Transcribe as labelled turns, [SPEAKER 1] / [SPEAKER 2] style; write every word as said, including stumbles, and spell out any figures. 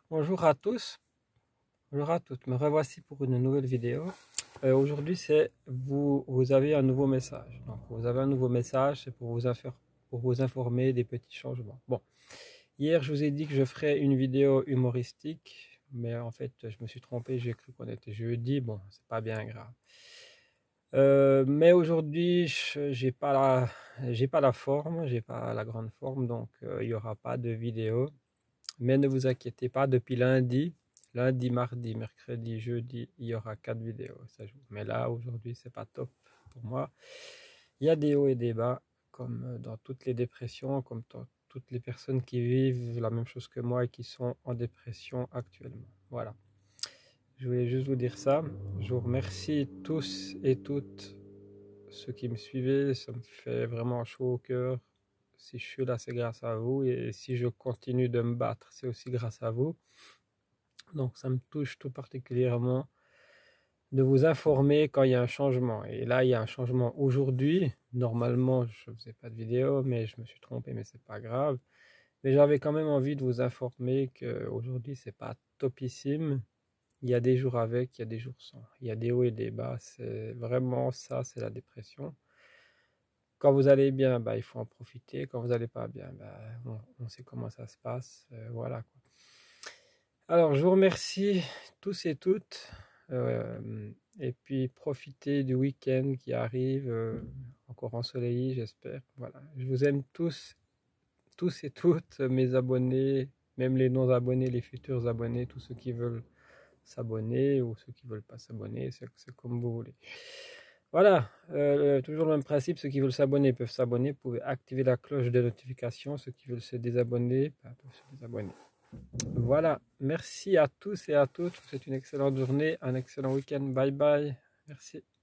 [SPEAKER 1] Bonjour à tous, bonjour à toutes, me revoici pour une nouvelle vidéo. Euh, aujourd'hui, c'est vous, vous avez un nouveau message. Donc, vous avez un nouveau message, c'est pour vous, pour vous informer des petits changements. Bon, hier, je vous ai dit que je ferais une vidéo humoristique, mais en fait, je me suis trompé, j'ai cru qu'on était jeudi. Bon, c'est pas bien grave. Euh, mais aujourd'hui, j'ai pas la, j'ai pas la forme, j'ai pas la grande forme, donc euh, il y aura pas de vidéo. Mais ne vous inquiétez pas, depuis lundi, lundi, mardi, mercredi, jeudi, il y aura quatre vidéos. Ça joue. Mais là, aujourd'hui, c'est pas top pour moi. Il y a des hauts et des bas, comme dans toutes les dépressions, comme dans toutes les personnes qui vivent la même chose que moi et qui sont en dépression actuellement. Voilà. Je voulais juste vous dire ça. Je vous remercie tous et toutes ceux qui me suivez. Ça me fait vraiment chaud au cœur. Si je suis là, c'est grâce à vous. Et si je continue de me battre, c'est aussi grâce à vous. Donc ça me touche tout particulièrement de vous informer quand il y a un changement. Et là, il y a un changement aujourd'hui. Normalement, je ne faisais pas de vidéo, mais je me suis trompé, mais c'est pas grave. Mais j'avais quand même envie de vous informer qu'aujourd'hui, c'est pas topissime. Il y a des jours avec, il y a des jours sans. Il y a des hauts et des bas. C'est vraiment ça, c'est la dépression. Quand vous allez bien, bah, il faut en profiter. Quand vous n'allez pas bien, bah, on, on sait comment ça se passe. Euh, voilà, quoi. Alors, je vous remercie tous et toutes. Euh, et puis, profitez du week-end qui arrive, euh, encore ensoleillé, j'espère. Voilà. Je vous aime tous, tous et toutes, mes abonnés, même les non-abonnés, les futurs abonnés, tous ceux qui veulent s'abonner ou ceux qui ne veulent pas s'abonner, c'est comme vous voulez. Voilà, euh, toujours le même principe, ceux qui veulent s'abonner peuvent s'abonner, vous pouvez activer la cloche de notification, ceux qui veulent se désabonner bah, peuvent se désabonner. Voilà, merci à tous et à toutes, c'est une excellente journée, un excellent week-end, bye bye, merci.